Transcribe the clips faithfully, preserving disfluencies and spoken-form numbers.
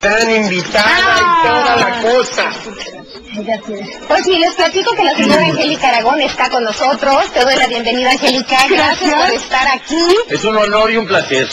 Están invitada y toda la cosa. Pues sí, les platico que la señora Angélica Aragón está con nosotros. Te doy la bienvenida, Angélica. Gracias por estar aquí. Es un honor y un placer.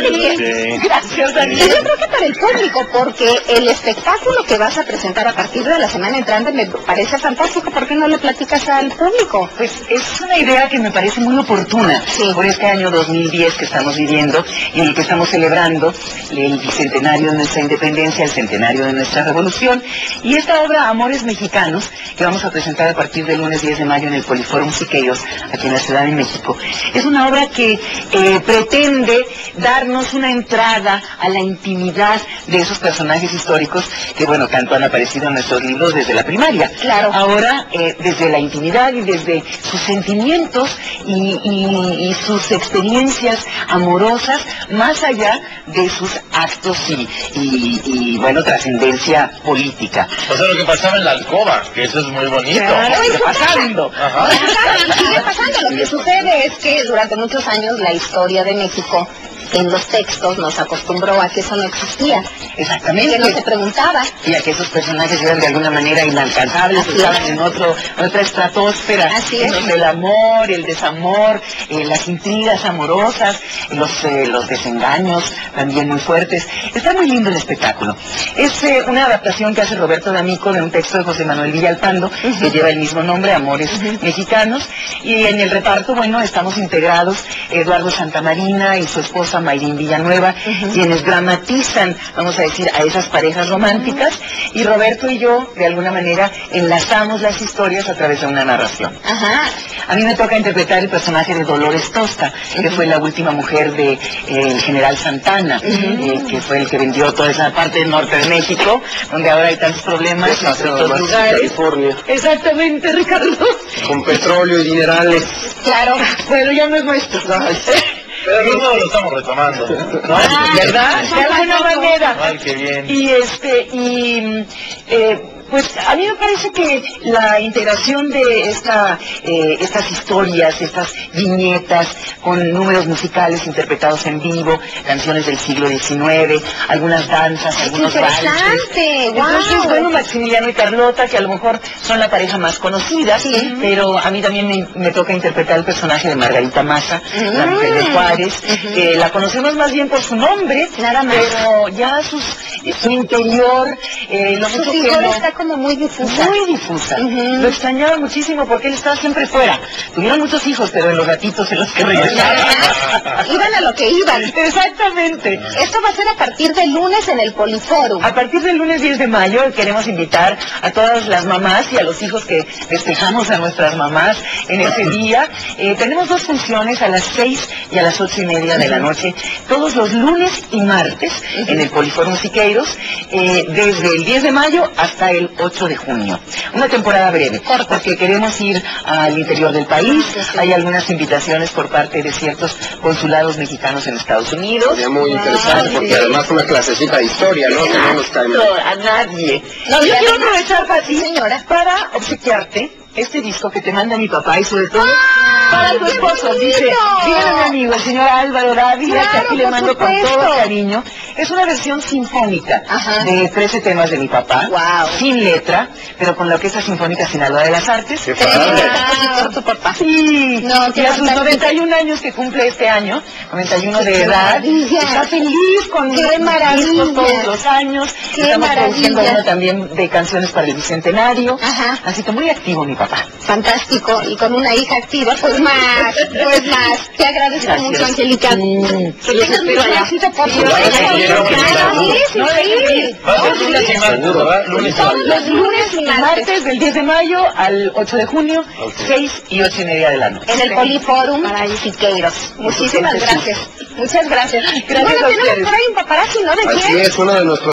Sí. Gracias, Daniel. Y yo creo que para el público, porque el espectáculo que vas a presentar a partir de la semana entrante me parece fantástico. ¿Por qué no le platicas al público? Pues es una idea que me parece muy oportuna, sí, por este año dos mil diez que estamos viviendo, en el que estamos celebrando el bicentenario de nuestra independencia, el centenario de nuestra revolución, y esta obra Amores Mexicanos, que vamos a presentar a partir del lunes diez de mayo en el Poliforum Siqueiros, aquí en la Ciudad de México, es una obra que eh, pretende darnos una entrada a la intimidad de esos personajes históricos que, bueno, tanto han aparecido en nuestros libros desde la primaria. Claro. Ahora, eh, desde la intimidad y desde sus sentimientos y, y, y sus experiencias amorosas, más allá de sus actos y, y, y bueno, trascendencia política. O sea, lo que pasaba en la alcoba, que eso es muy bonito. Claro, sigue pasando. Ajá. Sigue pasando. Lo que sucede es que durante muchos años la historia de México en los textos nos acostumbró a que eso no existía. Exactamente. Que no se preguntaba. Y a que esos personajes eran de alguna manera inalcanzables, Así estaban es. en otro, otra estratosfera. Así en es. donde el amor, el desamor, eh, las intrigas amorosas, los, eh, los desengaños también muy fuertes. Está muy lindo el espectáculo. Es eh, una adaptación que hace Roberto D'Amico de un texto de José Manuel Villalpando, uh-huh, que lleva el mismo nombre, Amores uh-huh. Mexicanos. Y en el reparto, bueno, estamos integrados Eduardo Santamarina y su esposa Mayrín Villanueva, uh-huh, quienes dramatizan, vamos a decir, a esas parejas románticas, uh-huh, y Roberto y yo, de alguna manera, enlazamos las historias a través de una narración. Ajá. A mí me toca interpretar el personaje de Dolores Tosta, uh-huh, que fue la última mujer de eh, el general Santana, uh-huh, eh, que fue el que vendió toda esa parte del norte de México, donde ahora hay tantos problemas en ciertos lugares. California. Exactamente, Ricardo. Con petróleo y dinerales. Claro. Bueno, ya no es nuestro. Pero no lo estamos retomando, ¿no? Ah, ¿verdad? De alguna manera. Ay, qué bien. Y este, y eh, pues a mí me parece que la integración de esta, eh, estas historias, estas viñetas con números musicales interpretados en vivo, canciones del siglo diecinueve, algunas danzas, algunos bailes. ¡Interesante! ¡Wow! Entonces, bueno, Maximiliano y Carlota, que a lo mejor son la pareja más conocida, sí, pero a mí también me, me toca interpretar el personaje de Margarita Maza, uh-huh, la mujer de Juárez. Uh-huh. eh, la conocemos más bien por su nombre, nada más, pero ya sus, su interior, eh, lo su mucho que figura no, está como muy difusa. muy difusa. Uh-huh. Lo extrañaba muchísimo porque él estaba siempre fuera. Tuvieron muchos hijos, pero en los ratitos en los que regresaban. Iban a lo que iban. Exactamente. Esto va a ser a partir del lunes en el Poliforum. A partir del lunes diez de mayo queremos invitar a todas las mamás y a los hijos que festejamos a nuestras mamás en ese día. Eh, tenemos dos funciones a las seis y a las ocho y media de la noche, todos los lunes y martes en el Poliforum Siqueiros, eh, desde el diez de mayo hasta el ocho de junio. Una temporada breve, porque queremos ir al interior del país. Hay algunas invitaciones por parte de ciertos consulados mexicanos en Estados Unidos. Sería muy interesante, porque además una clasecita de historia, ¿no? Que no nos cae mal. No, a nadie. No, yo quiero aprovechar para ti, señora, para obsequiarte este disco que te manda mi papá y sobre todo para tu esposo. Dice, dígale a mi amigo, el señor Álvaro Dávila, claro, que aquí le mando con supuesto. todo cariño. Es una versión sinfónica, ajá, de trece temas de mi papá, wow, sin letra, pero con la Orquesta Sinfónica Sinaloa de las Artes. ¡Qué padre! Por tu papá. Sí, no, y a sus noventa y un años que cumple este año, noventa y uno de edad, está feliz con ¡qué maravilla! todos los años. ¡Qué Estamos maravilla! produciendo uno también de canciones para el Bicentenario. Ajá. Así que muy activo mi papá. Fantástico, y con una hija activa, pues más, pues más. Te agradezco Gracias. mucho, Angélica. Mm. Que tengas mucho éxito, por Sí, favor. sí, Sí, sí, No, sí. Va a ser lunes y martes, ¿verdad? Lunes y Todos martes. los lunes y martes. Martes del diez de mayo al ocho de junio, Okay. seis y ocho y media de la noche. En el Poliforum Siqueiros. Muchísimas gracias. Muchas gracias. Gracias bueno, a tenemos ustedes. por ahí un paparazzi, ¿no? ¿De Así quién? es, uno de nuestros